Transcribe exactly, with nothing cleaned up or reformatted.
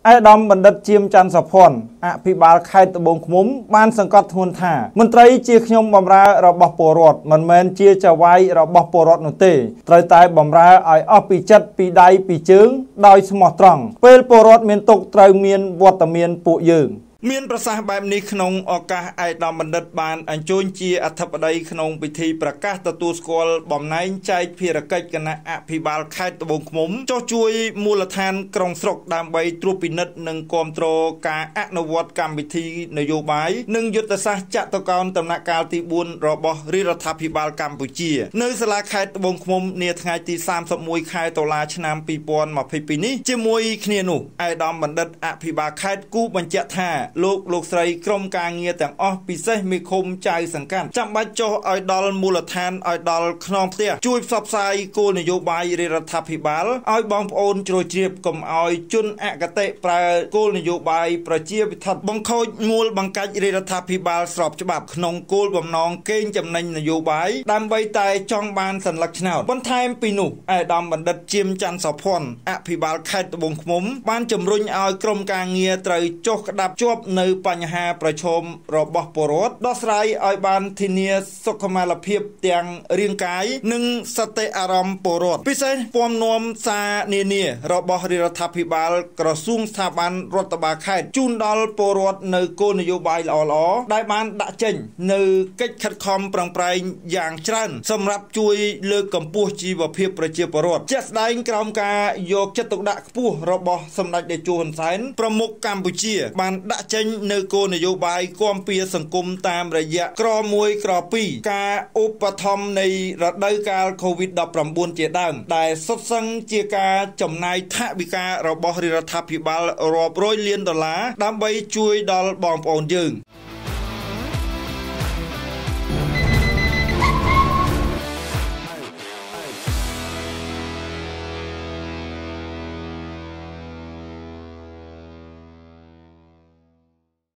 ឯកឧត្តមបណ្ឌិតជាមច័ន្ទសុភ័ណ្ឌអភិបាលខេត្តត្បូងឃ្មុំបានសង្កត់ធ្ងន់ថាមន្ត្រីជាខ្ញុំបម្រើរបស់ពលរដ្ឋមិនមែនជាចៅហ្វាយរបស់ពលរដ្ឋនោះទេត្រូវតែបម្រើឲ្យអស់ពីចិត្តពីដៃពីជើងដោយស្មោះត្រង់ពេលពលរដ្ឋមានទុកត្រូវមានវត្តមានពួកយើងមានប្រសាសន៍បែបនេះក្នុងឱកាសឯកឧត្តមបណ្ឌិតបានអញ្ជើញជាអធិបតីក្នុងពិធីប្រកាសទទួលស្គាល់បំណែងចែកភារកិច្ចគណៈអភិបាលខេត្តត្បូងឃ្មុំចុះជួយមូលដ្ឋានក្រុងស្រុកដើម្បីត្រួតពិនិត្យនិងគាំទ្រការអនុវត្តកម្មវិធីនយោបាយនិងយុទ្ធសាស្ត្រចតុកោណដំណាក់កាលទីបួនរបស់រាជរដ្ឋាភិបាលកម្ពុជានៅសាលាខេត្តត្បូងឃ្មុំនាថ្ងៃទីសាមសិបមួយខែតុលាឆ្នាំពីរពាន់ម្ភៃពីរនេះជាមួយគ្នានោះឯកឧត្តមបណ្ឌិតអភិបាលខេត្តគូបញ្ជាក់ថាលោកលោកស្រីក្រុមការងារទាំងអស់ពិសេសមេឃុំចៅសង្កាត់ចាំបាច់ចុះឲ្យដល់មូលដ្ឋានឲ្យដល់ខ្នងផ្ទះជួយផ្សព្វផ្សាយគោលនយោបាយរាជរដ្ឋាភិបាលឲ្យបងប្អូនជ្រោយជ្រាបកុំឲ្យជនអកតេប្រើគោលនយោបាយប្រជាវិធបង្ខូចមូលបង្កាច់រាជរដ្ឋាភិបាលស្របច្បាប់ក្នុងគោលបំណងកេងចំណេញនយោបាយដើម្បីតែចង់បានសញ្ញាឆ្នោតបន្ថែមពីនោះឯកឧត្តមបណ្ឌិតជាមច័ន្ទសុភ័ណ្ឌអភិបាលខេត្តត្បូងឃ្មុំបានជំរុញឲ្យក្រុមការងារត្រូវចុះក្តាប់ជាប់នៅបញ្ហាប្រឈមរបស់ពលរដ្ឋដោះស្រាយឲ្យបានធានាសុខុមាលភាពទាំងរាងកាយនិងសតិអារម្មណ៍ពលរដ្ឋពិសេសពំនាំសារនានារបស់រាជរដ្ឋាភិបាលក្រសួងស្ថាប័នរដ្ឋបាលខេត្តជូនដល់ពលរដ្ឋនៅគោលនយោបាយល្អៗដែលបានដាក់ចេញនៅកិច្ចខិតខំប្រឹងប្រែងយ៉ាងច្រើនសម្រាប់ជួយលើកកម្ពស់ជីវភាពប្រជាពលរដ្ឋជាក់ស្ដែងក្រោមការយកចិត្តទុកដាក់ខ្ពស់របស់សម្ដេចតេជោ ហ៊ុនសែនប្រមុខកម្ពុជាបានដាក់ចេញនៅគោលនយោបាយគាំពារសង្គមតាមរយៈក្រមួយក្រពីរការឧបត្ថម្ភនៃរដូវកាល កូវីដ ដប់ប្រាំបួន ជាដើមដែលសុទ្ធសឹងជាការចំណាយថវិការបស់រាជរដ្ឋាភិបាលរាប់រយលានដុល្លារដើម្បីជួយដល់បងប្អូនយើង